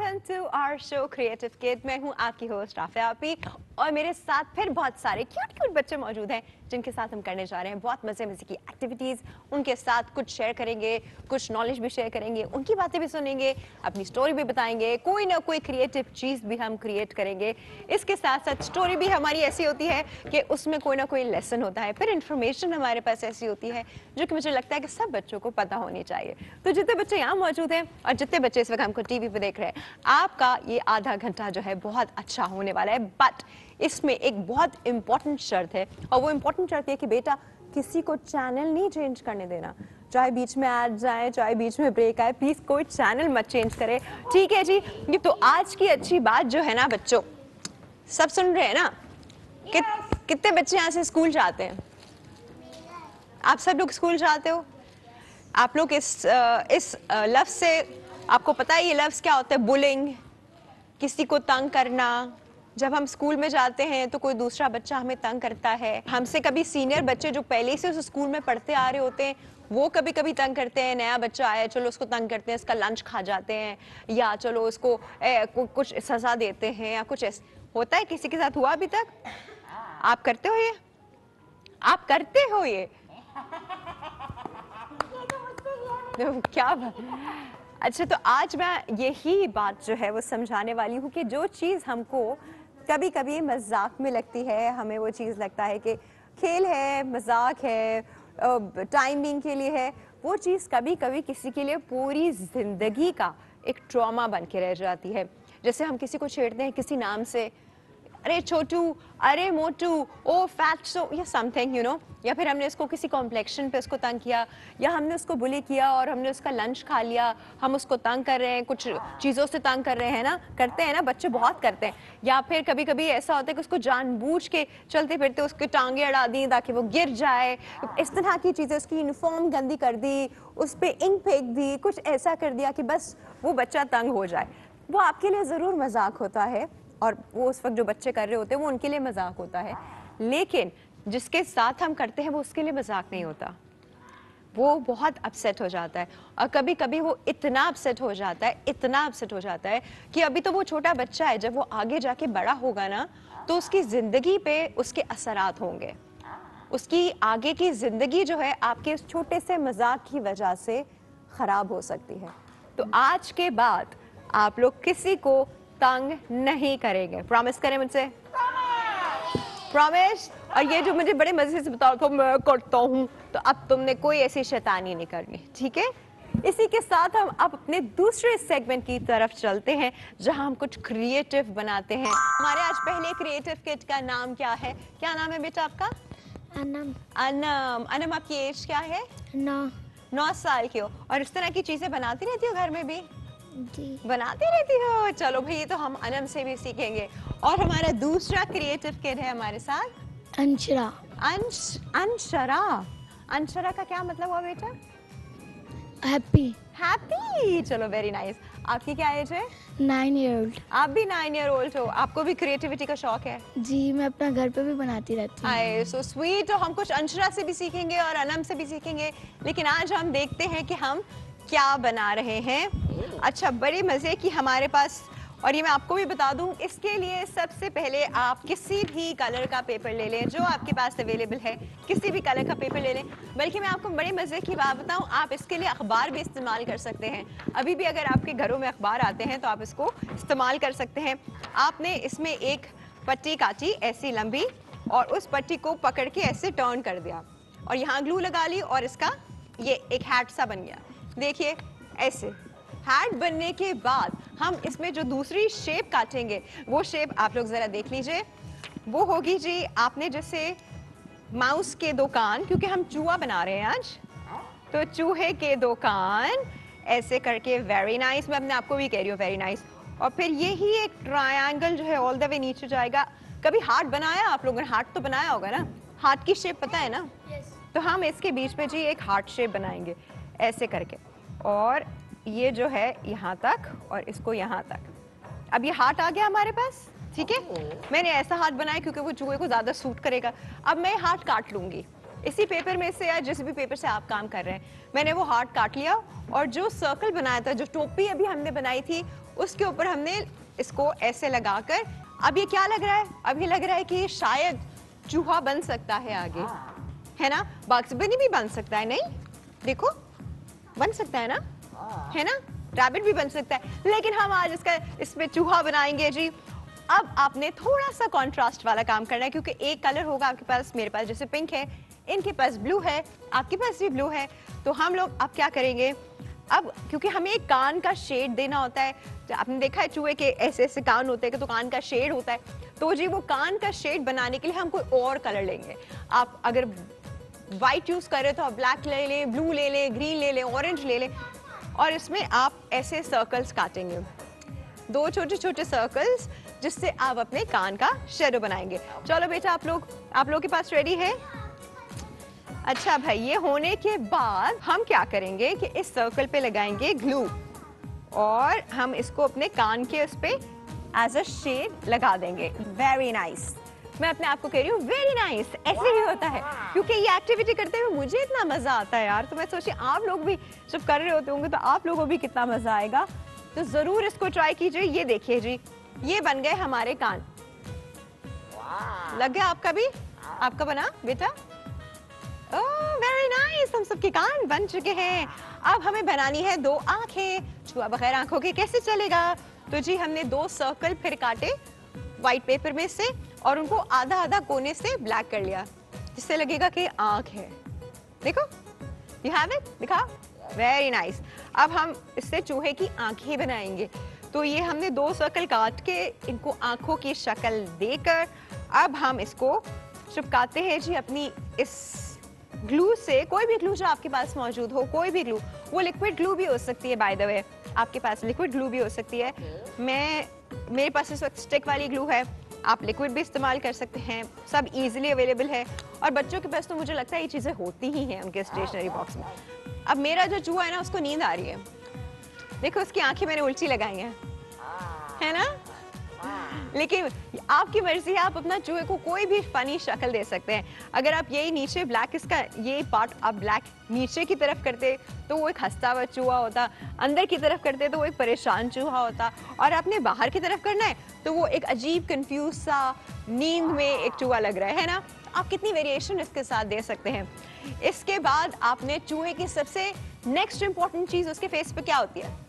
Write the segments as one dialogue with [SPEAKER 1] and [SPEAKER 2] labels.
[SPEAKER 1] Welcome to our show creative kid. मैं हूं आपकी होस्ट आफिया आपी और मेरे साथ फिर बहुत सारे क्यूट क्यूट बच्चे मौजूद हैं जिनके साथ हम करने जा रहे हैं बहुत मजे मजे की एक्टिविटीज। उनके साथ कुछ शेयर करेंगे, कुछ नॉलेज भी शेयर करेंगे, उनकी बातें भी सुनेंगे, अपनी स्टोरी भी बताएंगे, कोई ना कोई क्रिएटिव चीज भी हम क्रिएट करेंगे। इसके साथ साथ स्टोरी भी हमारी ऐसी होती है कि उसमें कोई ना कोई लेसन होता है, फिर इंफॉर्मेशन हमारे पास ऐसी होती है जो कि मुझे लगता है कि सब बच्चों को पता होनी चाहिए। तो जितने बच्चे यहाँ मौजूद हैं और जितने बच्चे इस वक्त हमको टीवी पे देख रहे हैं, आपका ये आधा घंटा जो है बहुत अच्छा होने वाला है। बट इसमें एक बहुत इंपॉर्टेंट शर्त है और वो इंपॉर्टेंट शर्त है कि बेटा किसी को चैनल नहीं चेंज करने देना। चाहे बीच में ऐड जाए, चाहे बीच में ब्रेक आए, प्लीज कोई चैनल मत चेंज करे, ठीक है जी। तो आज की अच्छी बात जो है ना बच्चों, सब सुन रहे हैं ना? कितने बच्चे यहाँ से स्कूल जाते हैं? आप सब लोग स्कूल जाते हो? आप लोग इस लफ्ज से आपको पता है ये लफ्ज क्या होता है? बुलिंग, किसी को तंग करना। जब हम स्कूल में जाते हैं तो कोई दूसरा बच्चा हमें तंग करता है, हमसे कभी सीनियर बच्चे जो पहले से उस स्कूल में पढ़ते आ रहे होते हैं वो कभी कभी तंग करते हैं। नया बच्चा आया, चलो उसको तंग करते हैं, इसका लंच खा जाते हैं, या चलो उसको कुछ सजा देते हैं, या कुछ होता है। किसी के साथ हुआ अभी तक? आप करते हो ये? आप करते हो ये? क्या बात। अच्छा, तो आज मैं यही बात जो है वो समझाने वाली हूँ कि जो चीज़ हमको कभी कभी मजाक में लगती है, हमें वो चीज़ लगता है कि खेल है, मजाक है, टाइमिंग के लिए है, वो चीज़ कभी कभी किसी के लिए पूरी जिंदगी का एक ट्रॉमा बन के रह जाती है। जैसे हम किसी को छेड़ते हैं किसी नाम से, अरे छोटू, अरे मोटू, ओ फैटसो या समथिंग यू नो, या फिर हमने उसको किसी कॉम्प्लेक्शन पे उसको तंग किया, या हमने उसको बुली किया और हमने उसका लंच खा लिया, हम उसको तंग कर रहे हैं, कुछ चीज़ों से तंग कर रहे हैं ना, करते हैं ना, बच्चे बहुत करते हैं। या फिर कभी कभी ऐसा होता है कि उसको जानबूझ के चलते फिरते उसके टांगे अड़ा दी ताकि वो गिर जाए, इस तरह की चीज़ें, उसकी यूनिफॉर्म गंदी कर दी, उस पर इंक फेंक दी, कुछ ऐसा कर दिया कि बस वो बच्चा तंग हो जाए। वो आपके लिए ज़रूर मजाक होता है और वो उस वक्त जो बच्चे कर रहे होते हैं वो उनके लिए मजाक होता है, लेकिन जिसके साथ हम करते हैं वो उसके लिए मजाक नहीं होता। वो बहुत अपसेट हो जाता है और कभी कभी वो इतना अपसेट हो जाता है, इतना अपसेट हो जाता है कि अभी तो वो छोटा बच्चा है, जब वो आगे जाके बड़ा होगा ना तो उसकी ज़िंदगी पे उसके असरात होंगे। उसकी आगे की ज़िंदगी जो है आपके इस छोटे से मजाक की वजह से ख़राब हो सकती है। तो आज के बाद आप लोग किसी को तंग नहीं करेंगे, प्रॉमिस करें मुझसे? प्रॉमिस। और ये जो मुझे बड़े मजे से बताओ तो मैं करता हूँ, तो अब तुमने कोई ऐसी शैतानी नहीं करनी, ठीक है? इसी के साथ हम अब अपने दूसरे सेगमेंट की तरफ चलते हैं जहां हम कुछ क्रिएटिव बनाते हैं। हमारे आज पहले क्रिएटिव किट का नाम क्या है? क्या नाम है बेटा आपका?
[SPEAKER 2] अनम।
[SPEAKER 1] अनम। अनम, आपकी एज क्या है? 9 साल की हो और इस तरह की चीजें बनाती रहती हो घर में भी?
[SPEAKER 2] जी।
[SPEAKER 1] बनाती रहती हो। चलो भाई, ये तो हम अनम से भी सीखेंगे। और हमारा दूसरा क्रिएटिव किड है हमारे साथ
[SPEAKER 2] अंशरा।
[SPEAKER 1] अंशरा। अंशरा का क्या मतलब हुआ बेटा?
[SPEAKER 2] हैप्पी।
[SPEAKER 1] हैप्पी। चलो, वेरी नाइस। आपकी क्या एज है?
[SPEAKER 2] 9 ईयर ओल्ड।
[SPEAKER 1] आप भी 9 ईयर ओल्ड हो। आपको भी क्रिएटिविटी का शौक है?
[SPEAKER 2] जी, मैं अपना घर पे भी बनाती रहती हूँ।
[SPEAKER 1] Hi, so sweet. तो हम कुछ अंशरा से भी सीखेंगे और अनम से भी सीखेंगे, लेकिन आज हम देखते हैं कि हम क्या बना रहे हैं। अच्छा, बड़े मज़े की हमारे पास, और ये मैं आपको भी बता दूं, इसके लिए सबसे पहले आप किसी भी कलर का पेपर ले लें जो आपके पास अवेलेबल है, किसी भी कलर का पेपर ले लें। बल्कि मैं आपको बड़े मज़े की बात बताऊं, आप इसके लिए अखबार भी इस्तेमाल कर सकते हैं। अभी भी अगर आपके घरों में अखबार आते हैं तो आप इसको इस्तेमाल कर सकते हैं। आपने इसमें एक पट्टी काटी ऐसी लंबी और उस पट्टी को पकड़ के ऐसे टर्न कर दिया और यहाँ ग्लू लगा ली और इसका ये एक हैट सा बन गया। देखिए, ऐसे हैट बनने के बाद हम इसमें जो दूसरी शेप काटेंगे वो शेप आप लोग जरा देख लीजिए। वो होगी जी, आपने जैसे माउस के 2 कान, क्योंकि हम चूहा बना रहे हैं आज, तो चूहे के 2 कान ऐसे करके, वेरी नाइस। मैं अपने आपको भी कह रही हूँ वेरी नाइस। और फिर यही एक ट्रायंगल जो है ऑल द वे नीचे जाएगा। कभी हार्ट बनाया आप लोगों ने? हार्ट तो बनाया होगा ना? हार्ट की शेप पता है ना? तो हम इसके बीच में जी एक हार्ट शेप बनाएंगे ऐसे करके, और ये जो है यहाँ तक और इसको यहाँ तक। अब ये हार्ट आ गया हमारे पास, ठीक है? मैंने ऐसा हार्ट बनाया क्योंकि वो चूहे को ज़्यादा सूट करेगा। अब मैं हार्ट काट लूँगी इसी पेपर में से या जिस भी पेपर से आप काम कर रहे हैं। मैंने वो हार्ट काट लिया और जो सर्कल बनाया था, जो टोपी अभी हमने बनाई थी, उसके ऊपर हमने इसको ऐसे लगाकर, अब ये क्या लग रहा है? अब ये लग रहा है कि शायद चूहा बन सकता है आगे, है ना? बग्स बनी भी बन सकता है, नहीं? देखो, बन सकता है ना, है ना? रैबिट भी बन सकता है, लेकिन हम आज इसमें चूहा बनाएंगे जी। अब आपने थोड़ा सा कॉन्ट्रास्ट वाला काम करना है, क्योंकि एक कलर होगा आपके पास, मेरे पास जैसे पिंक है, इनके पास ब्लू है, आपके पास भी ब्लू है। तो हम लोग अब क्या करेंगे, अब क्योंकि हमें एक कान का शेड देना होता है, तो आपने देखा है चूहे के ऐसे ऐसे कान होते हैं, तो कान का शेड होता है, तो जी वो कान का शेड बनाने के लिए हम कोई और कलर लेंगे। आप अगर व्हाइट यूज कर रहे हो तो आप ब्लैक ले लें, ब्लू ले लें, ग्रीन ले लें, ऑरेंज ले लें, और इसमें आप ऐसे सर्कल्स काटेंगे, 2 छोटे छोटे सर्कल्स, जिससे आप अपने कान का शेडो बनाएंगे। चलो बेटा, आप लोग के पास रेडी है? अच्छा भाई, ये होने के बाद हम क्या करेंगे कि इस सर्कल पे लगाएंगे ग्लू, और हम इसको अपने कान के उस पे एज अ शेड लगा देंगे। Very nice. मैं अपने आप को कह रही हूँ वेरी नाइस, ऐसे ही होता है, क्योंकि ये एक्टिविटी करते हुए मुझे इतना मजा आता है यार। तो मैं सोची आप लोग भी जब कर रहे होते होंगे तो आप लोगों को भी कितना मजा आएगा, तो जरूर इसको ट्राई कीजिए। ये देखिए जी, ये बन गए हमारे कान। लग गया आपका भी? आपका बना बेटा? ओह वेरी नाइस, हम सबके कान बन चुके हैं। अब हमें बनानी है 2 आंखें। चूहा बगैर आंखों के कैसे चलेगा? तो जी हमने 2 सर्कल फिर काटे व्हाइट पेपर में से, और उनको आधा आधा कोने से ब्लैक कर लिया, जिससे लगेगा कि आंख है। देखो, यू हैव इट, दिखा, वेरी नाइस। अब हम इससे चूहे की आंखें बनाएंगे। तो ये हमने 2 सर्कल काट के इनको आंखों की शक्ल देकर अब हम इसको चिपकाते हैं जी अपनी इस ग्लू से। कोई भी ग्लू जो आपके पास मौजूद हो, कोई भी ग्लू, वो लिक्विड ग्लू भी हो सकती है, बाय द वे आपके पास लिक्विड ग्लू भी हो सकती है। मेरे पास इस वक्त स्टिक वाली ग्लू है, आप लिक्विड भी इस्तेमाल कर सकते हैं, सब इजीली अवेलेबल है। और बच्चों के पास तो मुझे लगता है ये चीज़ें होती ही हैं उनके स्टेशनरी बॉक्स में। अब मेरा जो चूहा है ना, उसको नींद आ रही है, देखो उसकी आंखें मैंने उल्टी लगाई हैं, है ना? लेकिन आपकी मर्जी है, आप अपना चूहे को कोई भी फनी शक्ल दे सकते हैं। अगर आप यही नीचे ब्लैक, इसका ये पार्ट आप ब्लैक नीचे की तरफ करते तो वो एक हंसता हुआ चूहा होता, अंदर की तरफ करते तो वो एक परेशान चूहा होता, और आपने बाहर की तरफ करना है तो वो एक अजीब कंफ्यूज सा नींद में एक चूहा लग रहा है ना? आप कितनी वेरिएशन इसके साथ दे सकते हैं। इसके बाद आपने चूहे की सबसे नेक्स्ट इंपॉर्टेंट चीज, उसके फेस पे क्या होती है?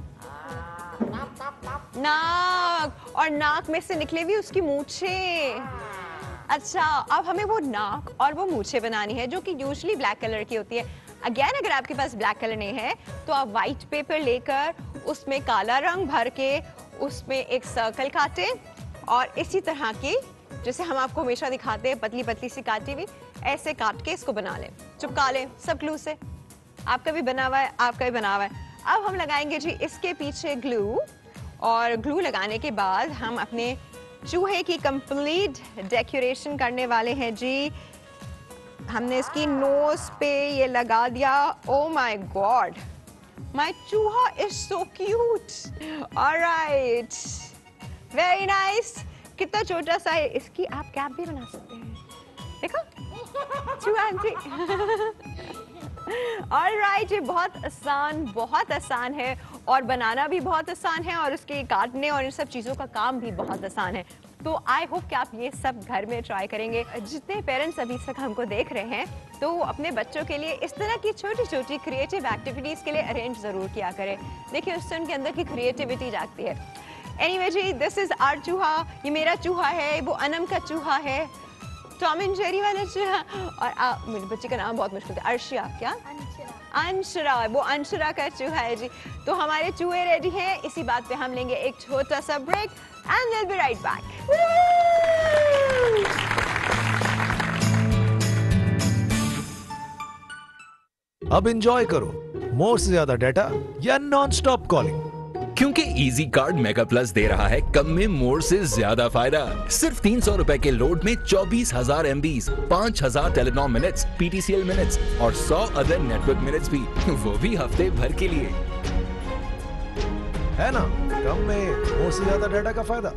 [SPEAKER 1] नाक, और नाक में से निकले भी उसकी मूछें। अच्छा, अब हमें वो नाक और वो मूछें बनानी है, जो कि यूजुअली ब्लैक कलर की होती है। अगेन, अगर आपके पास ब्लैक कलर नहीं है तो आप व्हाइट पेपर लेकर उसमें काला रंग भर के उसमें एक सर्कल काटें, और इसी तरह की, जैसे हम आपको हमेशा दिखाते हैं, पतली पतली सी काटी हुई, ऐसे काट के इसको बना लें, चिपका लें सब ग्लू से। आपका भी बना हुआ है, आपका भी बना हुआ है। अब हम लगाएंगे जी इसके पीछे ग्लू, और ग्लू लगाने के बाद हम अपने चूहे की कंप्लीट डेकोरेशन करने वाले हैं जी। हमने इसकी नोज पे ये लगा दिया। ओ माय गॉड, माय चूहा is so cute. Alright, very nice. कितना छोटा सा है, इसकी आप कैप भी बना सकते हैं, देखो चूहा आंटी। ऑलराइट, ये बहुत आसान है, और बनाना भी बहुत आसान है, और उसके काटने और इन सब चीज़ों का काम भी बहुत आसान है। तो आई होप कि आप ये सब घर में ट्राई करेंगे। जितने पेरेंट्स अभी तक हमको देख रहे हैं, तो वो अपने बच्चों के लिए इस तरह की छोटी छोटी क्रिएटिव एक्टिविटीज़ के लिए अरेंज ज़रूर किया करें। देखिए, उससे उनके अंदर की क्रिएटिविटी जागती है। एनीवे जी, दिस इज़ आवर चूहा, ये मेरा चूहा है, वो अनम का चूहा है, टॉम एंड जेरी वाला चूहा। और मेरे बच्चे का नाम बहुत मुश्किल है, अर्शिया, क्या? अंशरा, वो अंशरा का चूहा है जी। तो हमारे चूहे रेडी हैं। इसी बात पे हम लेंगे एक छोटा सा break, and will be right back.
[SPEAKER 3] अब एंजॉय करो मोर से ज्यादा डाटा या नॉन स्टॉप कॉलिंग,
[SPEAKER 4] क्योंकि इजी कार्ड मेगा प्लस दे रहा है कम में मोर से ज्यादा फायदा। सिर्फ 300 रुपए के लोड में 24,000 MBs, 5,000 Telenor minutes, PTCL minutes और 100 अदर नेटवर्क मिनट्स भी, वो भी हफ्ते भर के लिए।
[SPEAKER 3] है ना? कम में मोर से ज्यादा डाटा का फायदा।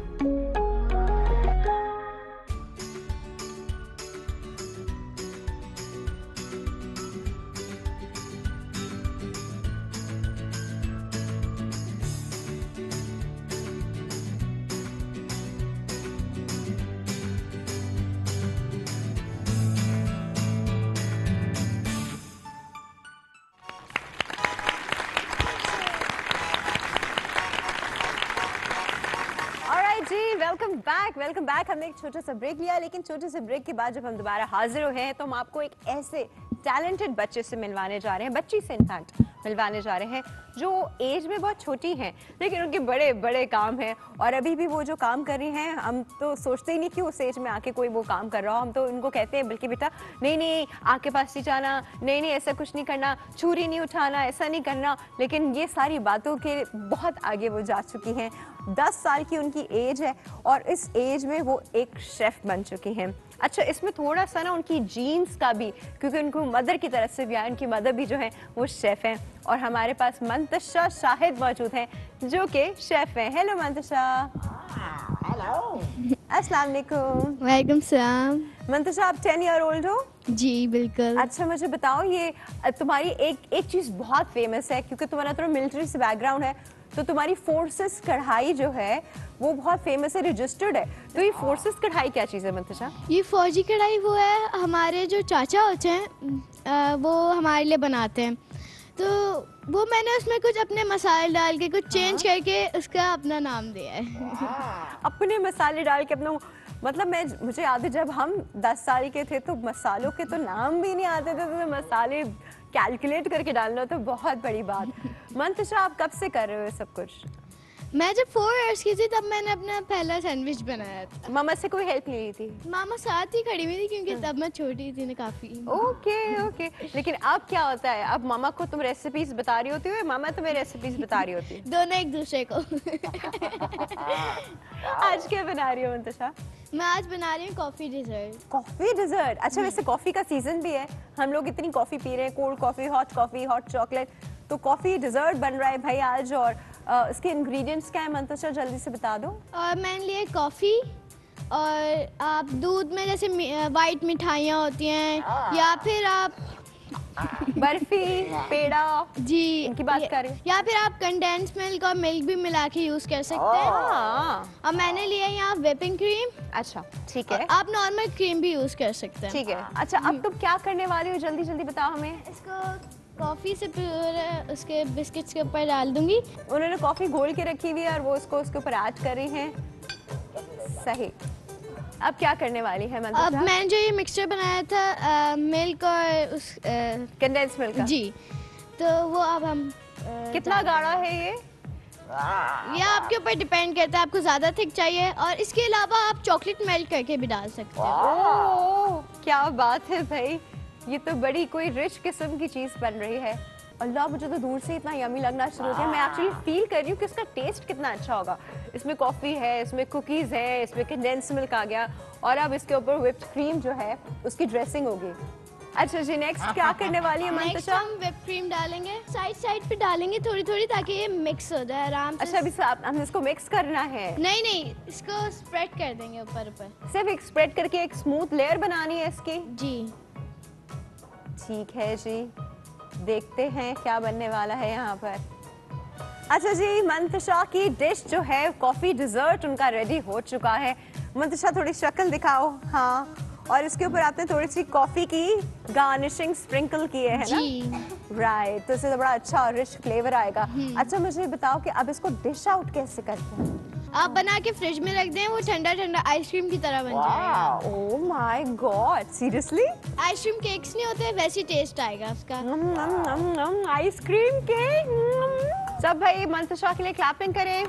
[SPEAKER 1] Welcome back. हमने एक छोटा सा ब्रेक लिया, लेकिन छोटे से ब्रेक के बाद जब हम दोबारा हाजिर हुए हैं तो हम आपको एक ऐसे टैलेंटेड बच्चे से मिलवाने जा रहे हैं, बच्ची से इनफैक्ट मिलवाने जा रहे हैं, जो एज में बहुत छोटी हैं लेकिन उनके बड़े बड़े काम हैं। और अभी भी वो जो काम कर रही हैं, हम तो सोचते ही नहीं कि उस एज में आके कोई वो काम कर रहा हो। हम तो उनको कहते हैं बल्कि बेटा नहीं नहीं आग के पास नहीं जाना, नहीं नहीं ऐसा कुछ नहीं करना, छुरी नहीं उठाना, ऐसा नहीं करना। लेकिन ये सारी बातों के बहुत आगे वो जा चुकी हैं। 10 साल की उनकी एज है और इस एज में वो एक शेफ बन चुकी हैं। अच्छा, इसमें थोड़ा सा ना उनकी जीन्स का भी, क्योंकि उनको मदर की तरफ से भी आया, उनकी मदर भी जो है वो शेफ हैं। और हमारे पास मंतशा शाहिद मौजूद हैं जो कि शेफ हैं। हेलो मंतशा।
[SPEAKER 5] हेलो।
[SPEAKER 1] अस्सलाम वालेकुम।
[SPEAKER 2] वालेकुम सलाम।
[SPEAKER 1] मंतशा, आप 10 ईयर ओल्ड हो?
[SPEAKER 2] जी बिल्कुल।
[SPEAKER 1] अच्छा, मुझे बताओ, ये तुम्हारी एक चीज़ बहुत फेमस है, क्योंकि तुम्हारा थोड़ा मिलिट्री से बैकग्राउंड है, तो तुम्हारी फोर्सेस कढ़ाई जो है वो बहुत फेमस है, रजिस्टर्ड है। तो ये फोर्सेस कढ़ाई क्या चीज़ है मंतशा?
[SPEAKER 2] ये फौजी कढ़ाई वो है, हमारे जो चाचा होते हैं वो हमारे लिए बनाते हैं। तो वो मैंने उसमें कुछ अपने मसाले डाल के कुछ चेंज करके उसका अपना नाम दिया है।
[SPEAKER 1] अपने मसाले डाल के अपना, मतलब मुझे याद है जब हम 10 साल के थे तो मसालों के तो नाम भी नहीं आते थे, तो मसाले कैलकुलेट करके डालना तो बहुत बड़ी बात। मंतशा, आप कब से कर रहे हो ये सब कुछ?
[SPEAKER 2] मैं जब 4 इयर्स की थी तब मैंने अपना पहला सैंडविच बनाया था।
[SPEAKER 1] मामा से कोई हेल्प नहीं ली थी?
[SPEAKER 2] मामा साथ ही खड़ी हुई थी क्योंकि तब मैं छोटी थी ना काफ़ी।
[SPEAKER 1] Okay okay. लेकिन अब क्या होता है, अब मामा को तुम रेसिपीज बता रही होती हो या मामा तुम्हें रेसिपीज बता रही होती है?
[SPEAKER 2] दोनों एक दूसरे को।
[SPEAKER 1] आज क्या बना रही हो मंतशा?
[SPEAKER 2] मैं आज बना रही हूँ कॉफ़ी डिज़र्ट।
[SPEAKER 1] Coffee dessert? अच्छा, वैसे कॉफ़ी का सीजन भी है, हम लोग इतनी कॉफ़ी पी रहे हैं, कोल्ड कॉफ़ी, हॉट चॉकलेट, तो कॉफ़ी डिज़र्ट बन रहा है भाई आज। और इसके इंग्रेडिएंट्स क्या है मंतशा, जल्दी से बता दो।
[SPEAKER 2] और मैंने लिए कॉफ़ी, और आप दूध में जैसे वाइट मिठाइयाँ होती हैं, या फिर आप
[SPEAKER 1] बर्फी, पेड़ा,
[SPEAKER 2] जी
[SPEAKER 1] इनकी बात कर रही हूँ,
[SPEAKER 2] या फिर आप कंडेंस मिल्क और मिल्क भी मिला के यूज़ कर सकते हैं। और मैंने लिया यहाँ व्हिपिंग क्रीम।
[SPEAKER 1] अच्छा ठीक है,
[SPEAKER 2] आप नॉर्मल क्रीम भी यूज़ कर सकते हैं।
[SPEAKER 1] ठीक है। अच्छा, अब तुम क्या करने वाली हो, जल्दी जल्दी बताओ हमें।
[SPEAKER 2] इसको कॉफ़ी से पूरे उसके बिस्किट्स के ऊपर डाल दूंगी।
[SPEAKER 1] उन्होंने कॉफ़ी घोल के रखी हुई है और वो उसको उसके ऊपर ऐड कर रही हैं। सही। अब क्या करने वाली है मंतशा?
[SPEAKER 2] अब मैंने जो ये मिक्सचर बनाया था मिल्क और उस
[SPEAKER 1] कंडेंस मिल्क का,
[SPEAKER 2] जी, तो वो अब हम
[SPEAKER 1] कितना गाढ़ा है ये?
[SPEAKER 2] ये आपके ऊपर डिपेंड करता है, आपको ज़्यादा थिक चाहिए। और इसके अलावा आप चॉकलेट मेल्ट करके भी डाल सकते हैं।
[SPEAKER 1] ओह, क्या बात है भाई, ये तो बड़ी कोई रिच किस्म की चीज़ बन रही है। अल्लाह, मुझे तो दूर से इतना यमी लगना शुरू हो गया। मैं एक्चुअली फील कर रही हूँ कि इसका टेस्ट कितना अच्छा होगा। इसमें कॉफ़ी है, इसमें कुकीज़ है, इसमें कंडेंस मिल्क आ गया, और अब इसके ऊपर व्हिप्ड क्रीम जो है उसकी ड्रेसिंग होगी। अच्छा जी, नेक्स्ट क्या करने वाली है
[SPEAKER 2] नेक्स्ट
[SPEAKER 1] मंतशा?
[SPEAKER 2] हम व्हिप क्रीम डालेंगे, साइड साइड पे डालेंगे थोड़ी थोड़ी, ताकि ये मिक्स हो जाए आराम से।
[SPEAKER 1] अच्छा, अभी हमने इसको मिक्स करना है?
[SPEAKER 2] नहीं नहीं, इसको स्प्रेड कर देंगे ऊपर ऊपर।
[SPEAKER 1] सिर्फ एक स्प्रेड करके एक स्मूथ लेयर बनानी है इसकी?
[SPEAKER 2] जी
[SPEAKER 1] ठीक है जी, देखते हैं क्या बनने वाला है यहाँ पर। अच्छा जी, मंतशा की डिश जो है कॉफ़ी डिज़र्ट उनका रेडी हो चुका है। मंतशा, थोड़ी शक्ल दिखाओ। हाँ, और इसके ऊपर आपने थोड़ी सी कॉफ़ी की गार्निशिंग स्प्रिंकल की है ना?
[SPEAKER 2] जी
[SPEAKER 1] राइट, तो इससे तो बड़ा अच्छा और रिच फ्लेवर आएगा। अच्छा, मुझे बताओ कि अब इसको डिश आउट कैसे करते हैं?
[SPEAKER 2] आप बना के फ्रिज में रख दें, वो ठंडा ठंडा आइसक्रीम की तरह बन जाएगा।
[SPEAKER 1] Oh my God, seriously?
[SPEAKER 2] Ice cream cakes नहीं होते वैसे टेस्ट आएगा उसका।
[SPEAKER 1] Ice cream cake. सब भाई मंतशा के लिए क्लैपिंग करें।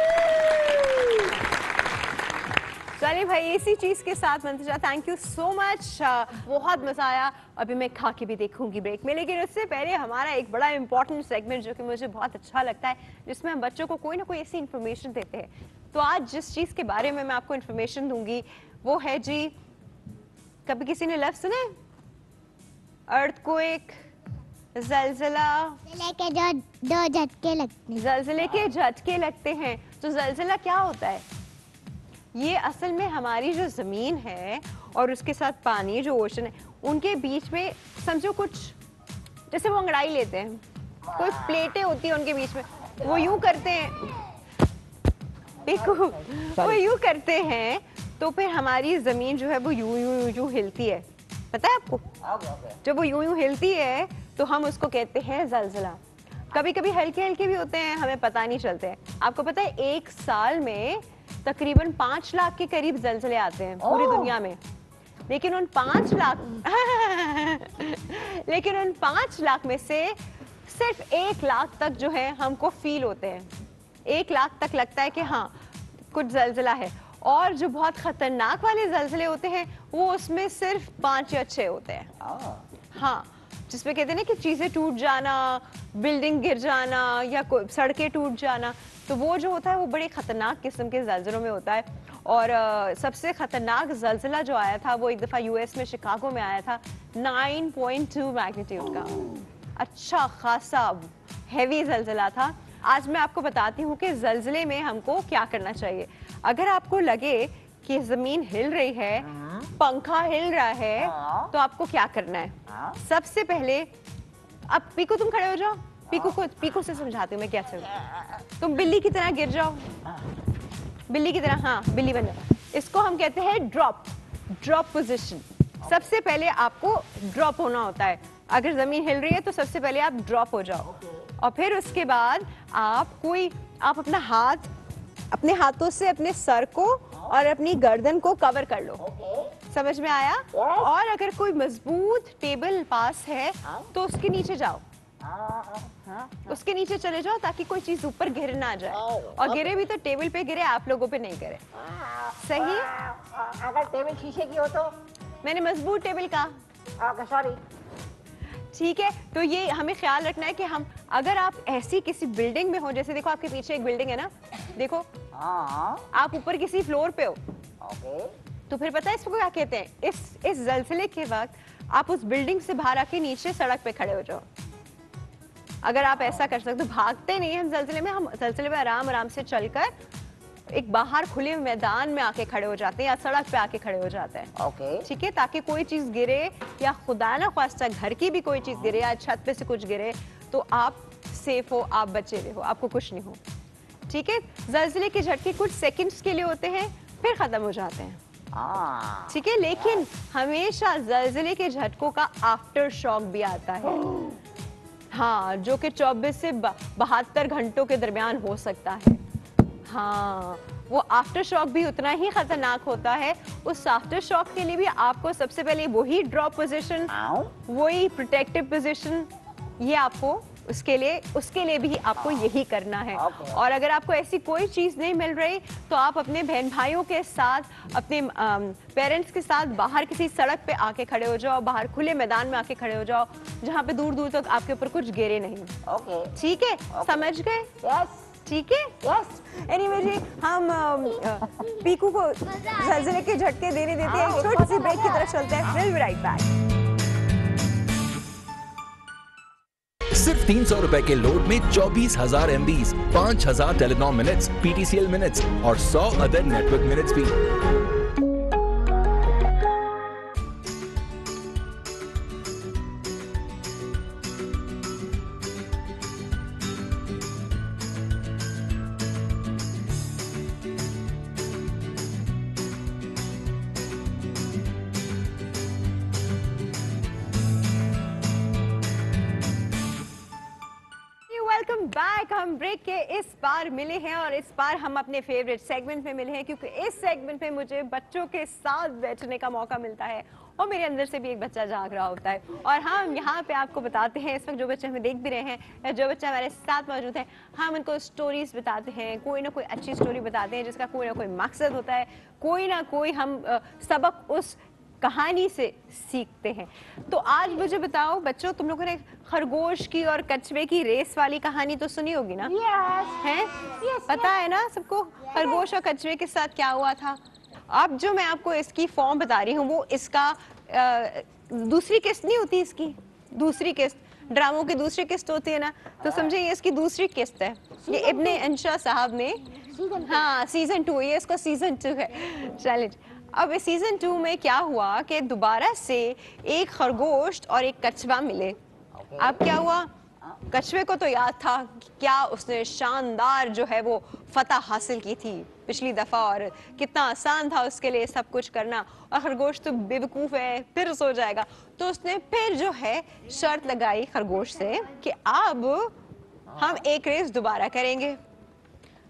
[SPEAKER 1] चलिए भाई, इसी चीज़ के साथ Mantasha, thank you so much, बहुत मज़ा आया। अभी मैं खा के भी देखूंगी ब्रेक में, लेकिन उससे पहले हमारा एक बड़ा इंपॉर्टेंट सेगमेंट जो कि मुझे बहुत अच्छा लगता है, जिसमें हम बच्चों को कोई ना कोई ऐसी इन्फॉर्मेशन देते हैं। तो आज जिस चीज़ के बारे में मैं आपको इन्फॉर्मेशन दूंगी वो है जी, कभी किसी ने लफ्ज़ सुने? अर्थक्वेक, ज़लज़ला।
[SPEAKER 2] के जो 2 झटके लगते हैं।
[SPEAKER 1] ज़लज़ले के झटके लगते हैं। तो ज़लज़ला क्या होता है? ये असल में हमारी जो ज़मीन है और उसके साथ पानी, जो ओशन है, उनके बीच में समझो कुछ जैसे वो अंगड़ाई लेते हैं, कोई प्लेटें होती हैं उनके बीच में, वो यूं करते हैं, वो यूं करते हैं, तो फिर हमारी ज़मीन जो है वो यूं यूं यूं हिलती है। पता है आपको? जब वो यूं यूं हिलती है तो हम उसको कहते हैं ज़लज़ला। कभी कभी हल्के हल्के भी होते हैं, हमें पता नहीं चलते हैं। आपको पता है 1 साल में तकरीबन 5 लाख के करीब ज़लज़ले आते हैं पूरी दुनिया में, लेकिन उन 5 लाख लेकिन उन 5 लाख में से सिर्फ 1 लाख तक जो है हमको फील होते हैं। 1 लाख तक लगता है कि हाँ कुछ ज़लज़ला है, और जो बहुत खतरनाक वाले ज़लज़ले होते हैं वो उसमें सिर्फ 5 या 6 होते हैं। हाँ, जिसमें कहते हैं ना कि चीज़ें टूट जाना, बिल्डिंग गिर जाना या सड़कें टूट जाना, तो वो जो होता है वो बड़े ख़तरनाक किस्म के ज़लज़लों में होता है। और सबसे ख़तरनाक ज़लज़ला जो आया था वो एक दफ़ा यूएस में शिकागो में आया था, 9.2 मैग्नीट्यूड का, अच्छा खासा हैवी ज़लज़ला था। आज मैं आपको बताती हूँ कि ज़लज़ले में हमको क्या करना चाहिए। अगर आपको लगे कि ज़मीन हिल रही है, पंखा हिल रहा है, तो आपको क्या करना है? सबसे पहले, अब पीकू तुम खड़े हो जाओ, पीकू से समझाती हूँ मैं कैसे। तुम बिल्ली की तरह गिर जाओ, बिल्ली की तरह, हाँ बिल्ली बन जाओ। इसको हम कहते हैं ड्रॉप पोजीशन। सबसे पहले आपको ड्रॉप होना होता है। अगर ज़मीन हिल रही है तो सबसे पहले आप ड्रॉप हो जाओ, और फिर उसके बाद आप अपना हाथ, अपने हाथों से अपने सर को और अपनी गर्दन को कवर कर लो। समझ में आया? और अगर कोई मजबूत टेबल पास है तो उसके नीचे जाओ, उसके नीचे चले जाओ ताकि कोई चीज ऊपर गिर ना जाए, और गिरे भी तो टेबल पे गिरे, आप लोगों पे नहीं गिरे। सही?
[SPEAKER 5] अगर टेबल शीशे की हो तो?
[SPEAKER 1] मैंने मजबूत टेबल कहा।
[SPEAKER 5] Okay, sorry.
[SPEAKER 1] ठीक है, तो ये हमें ख्याल रखना है कि हम, अगर आप ऐसी किसी बिल्डिंग में हो, जैसे देखो आपके पीछे एक बिल्डिंग है ना, देखो आप ऊपर किसी फ्लोर पे हो, तो फिर पता है इसको क्या कहते हैं? इस ज़लज़ले के वक्त आप उस बिल्डिंग से बाहर आके नीचे सड़क पे खड़े हो जाओ। अगर आप ऐसा कर सकते हो, भागते नहीं हम ज़लज़ले में, हम ज़लज़ले में आराम से चलकर एक बाहर खुले मैदान में आके खड़े हो जाते हैं या सड़क पे आके खड़े हो जाते हैं। ठीक है, ताकि कोई चीज गिरे या खुदा ना ख्वास्ता घर की भी कोई चीज गिरे या छत पे से कुछ गिरे तो आप सेफ हो, आप बचे रहो, आपको कुछ नहीं हो। ठीक है, ज़लज़ले के झटके कुछ सेकंड्स के लिए होते हैं, फिर खत्म हो जाते हैं। ठीक है, लेकिन हमेशा ज़लज़ले के झटकों का आफ्टर शॉक भी आता है, हाँ, जो कि 24 से 72 घंटों के दरमियान हो सकता है। हाँ, वो आफ्टर शॉक भी उतना ही खतरनाक होता है। उस आफ्टर शॉक के लिए भी आपको सबसे पहले वही ड्रॉप पोजीशन, वही प्रोटेक्टिव पोजीशन, ये आपको उसके लिए भी आपको यही करना है। और अगर आपको ऐसी कोई चीज़ नहीं मिल रही तो आप अपने बहन भाइयों के साथ, अपने पेरेंट्स के साथ बाहर किसी सड़क पे आके खड़े हो जाओ, बाहर खुले मैदान में आके खड़े हो जाओ जहाँ पे दूर दूर तक आपके ऊपर कुछ गिरे नहीं। ठीक है, समझ गए? ठीक है, यस। एनीवे जी, हम पीकू को ज़लज़ले के झटके देने देते हैं, एक छोटी सी ब्रेक की तरफ चलते हैं, विल बी राइट बैक।
[SPEAKER 4] सिर्फ 300 रुपए के लोड में 24,000 MBs, 5,000 Telenor minutes, PTCL minutes और 100 अदर नेटवर्क मिनट्स भी।
[SPEAKER 1] Welcome back. हम ब्रेक के इस बार मिले हैं और इस बार हम अपने फेवरेट सेगमेंट में मिले हैं, क्योंकि इस सेगमेंट में मुझे बच्चों के साथ बैठने का मौका मिलता है और मेरे अंदर से भी एक बच्चा जाग रहा होता है। और हम यहाँ पे आपको बताते हैं, इस वक्त जो बच्चे हमें देख भी रहे हैं या जो बच्चा हमारे साथ मौजूद है, हम उनको स्टोरीज बताते हैं, कोई ना कोई अच्छी स्टोरी बताते हैं जिसका कोई ना कोई मकसद होता है, कोई ना कोई हम सबक उस कहानी से सीखते हैं। तो आज मुझे बताओ बच्चों, तुम लोगों ने खरगोश की और कछुए की रेस वाली कहानी तो सुनी होगी ना? हैं? पता है ना सबको खरगोश और कछुए के साथ क्या हुआ था? अब जो मैं आपको इसकी फॉर्म बता रही हूँ वो इसका दूसरी किस्त नहीं होती, इसकी दूसरी किस्त, ड्रामों की दूसरी किस्त होती है ना, तो समझे ये इसकी दूसरी किस्त है। ये इब्ने अंशा साहब ने, हाँ सीजन 2, ये इसका सीजन 2 है। चैलेंज। अब इस सीजन 2 में क्या हुआ कि दोबारा से एक खरगोश और एक कछुआ मिले। अब क्या हुआ, कछुए को तो याद था क्या उसने शानदार जो है वो फतह हासिल की थी पिछली दफा और कितना आसान था उसके लिए सब कुछ करना, और खरगोश तो बेवकूफ है, फिर सो जाएगा। तो उसने फिर जो है शर्त लगाई खरगोश से कि अब हम एक रेस दोबारा करेंगे।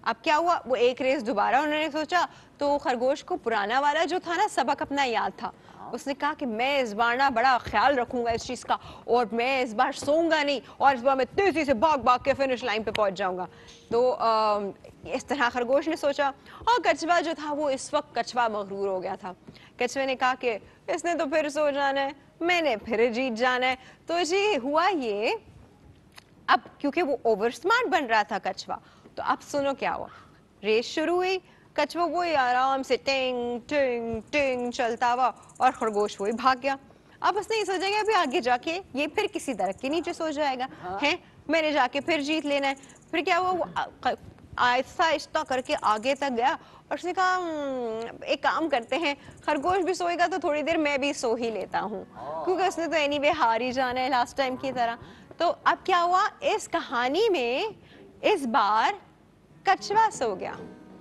[SPEAKER 1] अब क्या हुआ, वो एक रेस दोबारा उन्होंने सोचा, तो खरगोश को पुराना वाला जो था ना सबक अपना याद था। उसने कहा कि मैं इस बार ना बड़ा ख्याल रखूंगा इस चीज़ का, और मैं इस बार सोऊंगा नहीं, और इस बार मैं तेजी से भाग भाग के फिनिश लाइन पे पहुंच जाऊंगा। तो इस तरह खरगोश ने सोचा। और कछुआ जो था वो इस वक्त कछुआ मगरूर हो गया था। कछुए ने कहा कि इसने तो फिर सो जाना है, मैंने फिर जीत जाना है। तो जी हुआ ये, अब क्योंकि वो ओवर स्मार्ट बन रहा था कछुआ, तो अब सुनो क्या हुआ। रेस शुरू हुई, कछुआ वही आराम से टिंग टिंग टिंग चलता हुआ, और खरगोश वही भाग गया। अब उसने ये सोचा कि अभी आगे जाके ये फिर किसी दरख्त के नीचे सो जाएगा, हैं मैंने जाके फिर जीत लेना है। फिर क्या हुआ, वो आहिस्ता आहिस्ता करके आगे तक गया, और उसने कहा एक काम करते हैं, खरगोश भी सोएगा तो थोड़ी देर मैं भी सो ही लेता हूँ, क्योंकि उसने तो एनीवे हार ही जाना है लास्ट टाइम की तरह। तो अब क्या हुआ, इस कहानी में इस बार कछुआ सो गया।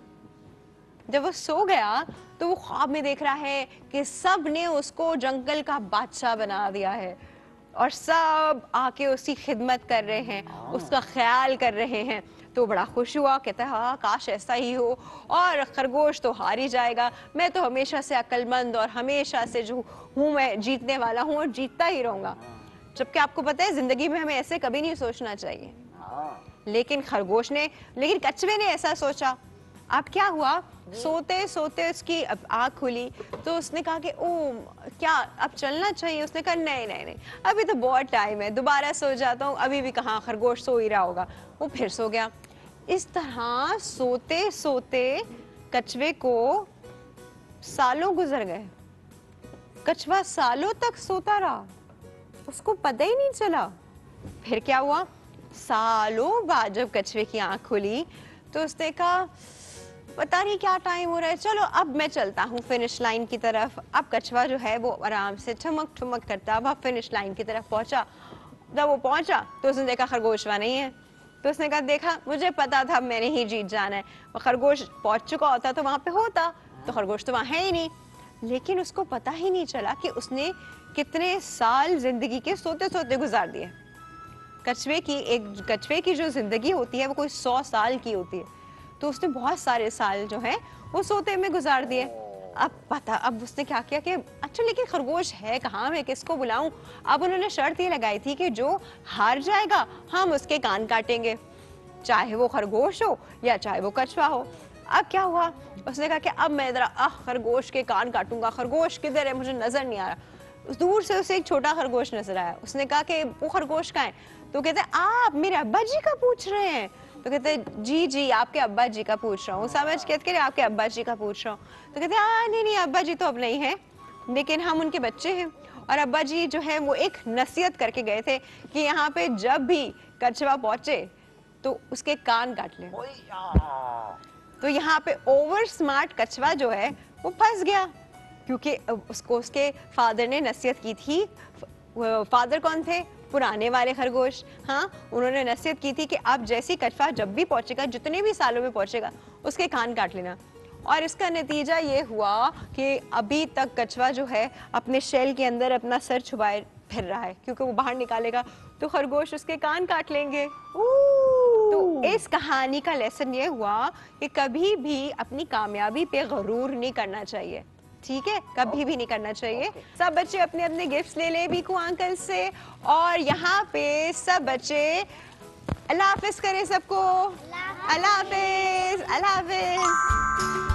[SPEAKER 1] जब वो सो गया तो वो ख्वाब में देख रहा है कि सब ने उसको जंगल का बादशाह बना दिया है, और सब आके उसकी खिदमत कर रहे हैं, उसका ख्याल कर रहे हैं। तो बड़ा खुश हुआ, कहता है हाँ काश ऐसा ही हो, और खरगोश तो हार ही जाएगा, मैं तो हमेशा से अक्लमंद और हमेशा से जो हूँ मैं जीतने वाला हूँ और जीतता ही रहूँगा। जबकि आपको पता है जिंदगी में हमें ऐसे कभी नहीं सोचना चाहिए, लेकिन कछुए ने ऐसा सोचा। अब क्या हुआ, सोते सोते उसकी आँख खुली, तो उसने कहा कि ओ क्या अब चलना चाहिए। उसने कहा नहीं नहीं नहीं, अभी तो बहुत टाइम है, दोबारा सो जाता हूँ, अभी भी कहाँ, खरगोश सो ही रहा होगा। वो फिर सो गया। इस तरह सोते सोते कछुए को सालों गुजर गए। कछुआ सालों तक सोता रहा, उसको पता ही नहीं चला। फिर क्या हुआ, सालों बाद जब कछुए की आँख खुली तो उसने कहा पता नहीं क्या टाइम हो रहा है, चलो अब मैं चलता हूँ फिनिश लाइन की तरफ। अब कछुआ जो है वो आराम से ठुमक ठुमक करता वह फिनिश लाइन की तरफ पहुंचा। जब वो पहुंचा तो उसने देखा खरगोश वहाँ नहीं है। तो उसने कहा देखा, मुझे पता था मैंने ही जीत जाना है। वो खरगोश पहुंच चुका होता तो वहाँ पे होता, तो खरगोश तो वहाँ है ही नहीं। लेकिन उसको पता ही नहीं चला कि उसने कितने साल जिंदगी के सोते सोते गुजार दिए। कछुए की जो जिंदगी होती है वो कोई 100 साल की होती है, तो उसने बहुत सारे साल जो है वो सोते में गुजार दिए। अब उसने क्या किया कि अच्छा लेकिन खरगोश है कहाँ, मैं किसको बुलाऊं। अब उन्होंने शर्त ये लगाई थी कि जो हार जाएगा हम उसके कान काटेंगे, चाहे वो खरगोश हो या चाहे वो कछुआ हो। अब क्या हुआ, उसने कहा कि अब मैं जरा खरगोश के कान काटूंगा। खरगोश किधर है, मुझे नजर नहीं आ रहा। दूर से उसे एक छोटा खरगोश नजर आया। उसने कहा कि वो खरगोश कहाँ है, तो कहते आप मेरे अब्बा जी का पूछ रहे हैं। तो कहते जी जी आपके अब्बा जी का पूछ रहा हूँ। समझ कहते आपके अब्बा जी का पूछ रहा हूँ। तो कहते नहीं नहीं अब्बा जी तो अब नहीं है, लेकिन हम उनके बच्चे हैं। और अब्बा जी जो है वो एक नसीहत करके गए थे कि यहाँ पे जब भी कछुआ पहुंचे तो उसके कान काट ले। तो यहाँ पे ओवर स्मार्ट कछुआ जो है वो फंस गया, क्योंकि उसको उसके फादर ने नसीहत की थी। फादर कौन थे, पुराने वाले खरगोश। हाँ, उन्होंने नसीहत की थी कि आप जैसी कछुआ जब भी पहुंचेगा, जितने भी सालों में पहुंचेगा, उसके कान काट लेना। और इसका नतीजा ये हुआ कि अभी तक कछुआ जो है अपने शेल के अंदर अपना सर छुपाए फिर रहा है, क्योंकि वो बाहर निकालेगा तो खरगोश उसके कान काट लेंगे। तो इस कहानी का लेसन ये हुआ कि कभी भी अपनी कामयाबी पे गरूर नहीं करना चाहिए, ठीक है, कभी भी नहीं करना चाहिए। सब बच्चे अपने अपने गिफ्ट्स ले ले बीकू अंकल से, और यहाँ पे सब बच्चे अल्लाह हाफिज करें सबको। अल्लाह हाफिज, अल्लाह हाफिज।